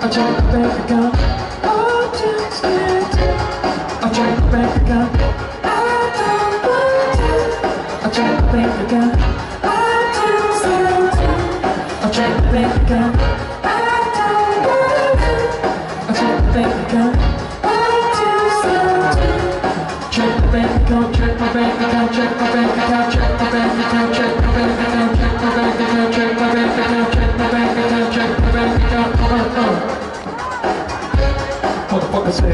check my bank account. Oh, just it. I check my bank account. I don't want to. I check my bank account. I just it. I check my bank account. I don't want to. I check my bank account. I just it. Check my bank account. Check my bank account. Check my bank account. Check my bank account. Check my bank account. Check my bank account. Check my bank account. Check my bank account. Check my bank account. Motherfucker say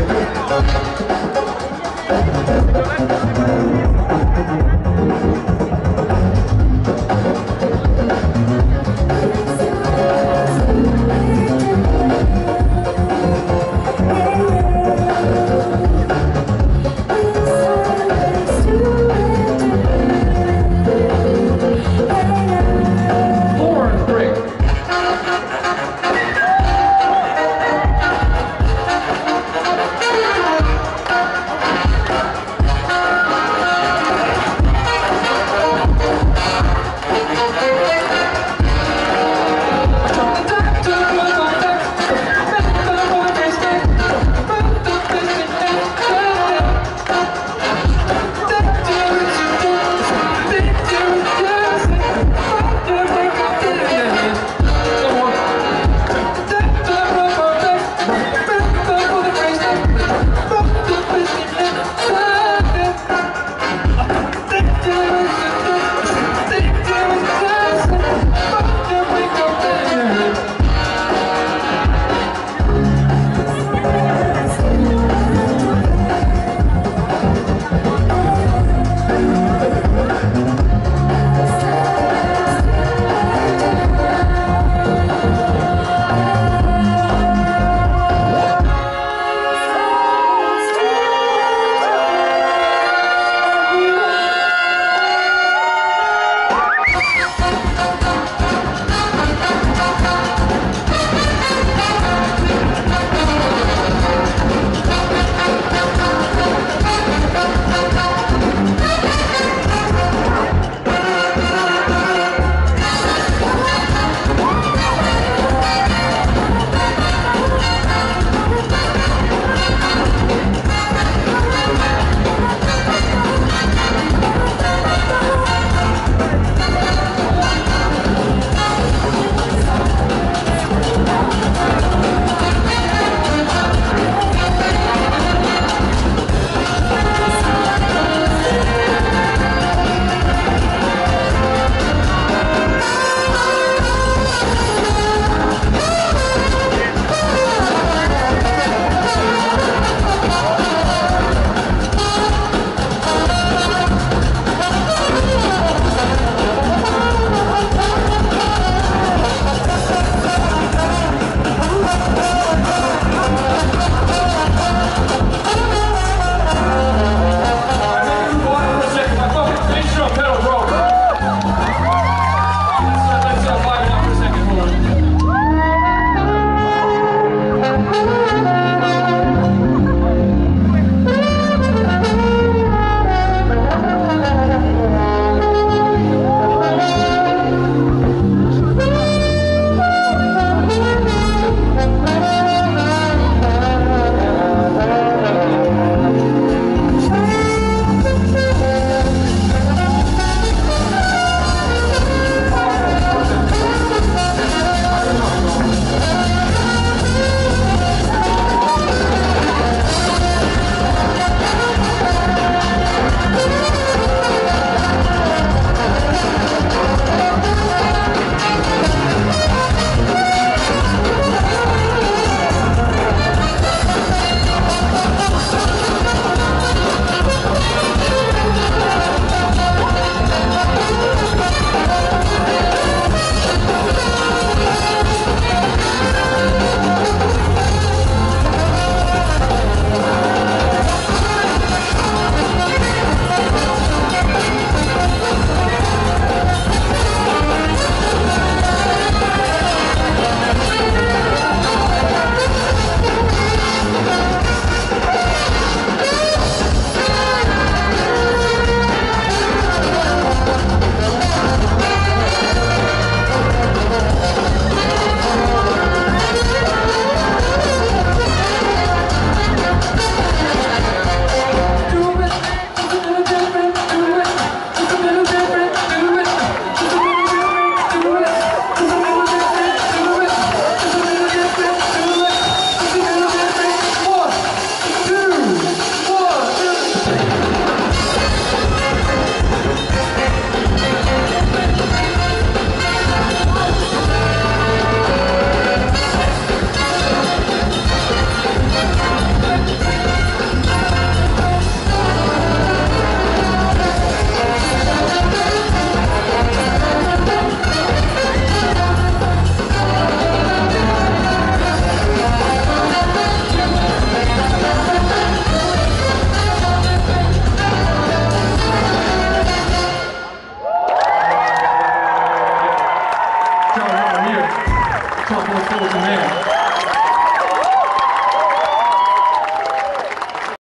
forward to me.